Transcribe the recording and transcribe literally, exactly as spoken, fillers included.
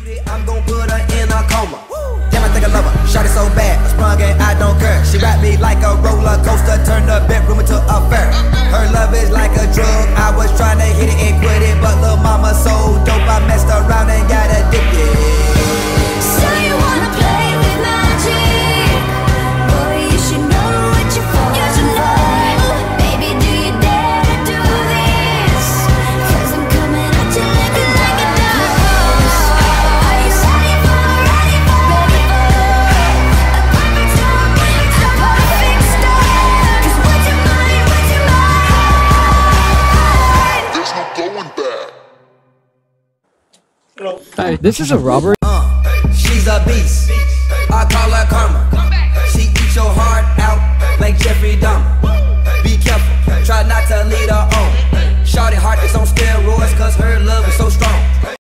I'm gon' put her in a coma. Damn, I think I love her. Shot it so bad, I sprung and I don't care. She wrapped me like a roller coaster, turned the bedroom into a fair. Her love is like a drug. I was trying to hit it and quit it, but lil' mama so dope, I messed around and got addicted. So you wanna play with magic? Boy, you should know what you're for. You should know. Baby, do you dare to do this? Cause I'm coming at you like a like a dose. Are you ready for, ready for, ready for a perfect storm, a perfect storm? Cause what's your mind, what's your mind? There's no going back. Hey, this is a robbery. Uh, she's a beast. I call her karma. She eats your heart out like Jeffrey Dahmer. Be careful, try not to lead her on. Shorty heart is on steroids, cause her love is